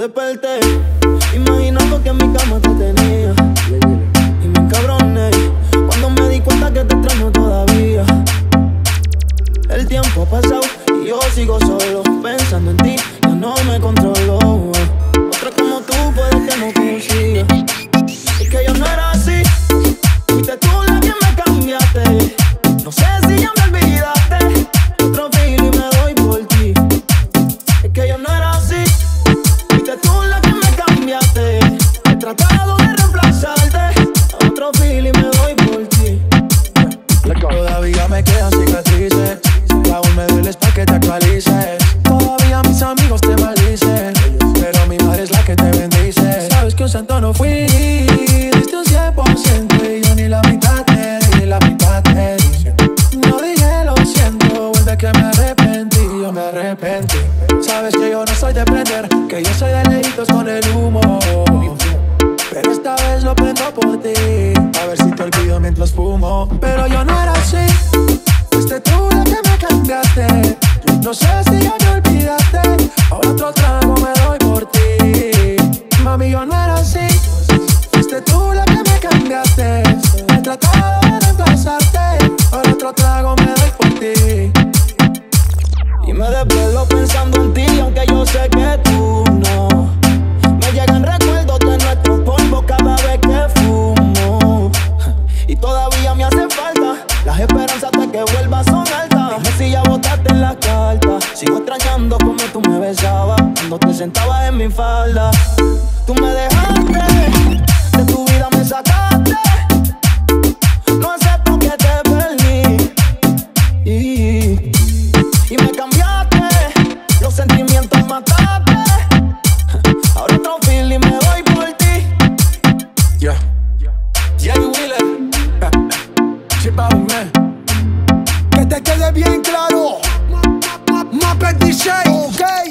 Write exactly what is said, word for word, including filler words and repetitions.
desperté imaginando que en mi cama te tenía y me encabroné cuando me di cuenta que te extraño todavía. El tiempo ha pasado y yo sigo solo pensando en ti, ya no me controlo. Otra como tú puede que no consiga. Es que yo no era así, fuiste tú la que me cambiaste. No sé si ya me olvidaste, otro filo y me doy por ti. Es que yo no era así, fuiste tú la que me cambiaste. He tratado de reemplazarte, otro filo y me doy por ti. Todavía me quedan cicatrices, y aún me dueles pa' que te actualices. Todavía mis amigos te maldicen, pero mi madre es la que te bendice. Sabes que un santo no fui, diste un cien por ciento y yo ni la mitad te di, ni la mitad te di. No dije lo siento, vuelve que me arrepentí, yo me arrepentí. Sabes que yo no soy de prender, que yo soy de lejitos con el humo, pero esta vez lo prendo por ti, a ver si te olvido mientras fumo. Pero yo no era así, fuiste tú la que me cambiaste. No sé si ya me olvidaste, ahora otro trago me doy por ti. Mami, yo no era así, fuiste tú la que me cambiaste. He tratado de reemplazarte, ahora otro trago me doy por ti. Y me desvelo pensando en ti, aunque yo sé que tú no. Me llegan recuerdos de nuestro polvo cada vez que fumo. Y todavía me hace falta, las esperanzas de que vuelvas son altas. Dime si ya botaste la carta. Sigo extrañando como tú me besabas cuando te sentabas en mi falda. Tú me dejaste, de tu vida me sacaste. No acepto que te perdí y, y me cambiaste, los sentimientos mataste. Ahora otro feeling me doy por ti. Yeah, Jay Wheeler, Chip out, man. Que te quede bien claro, Muppet D J, ok.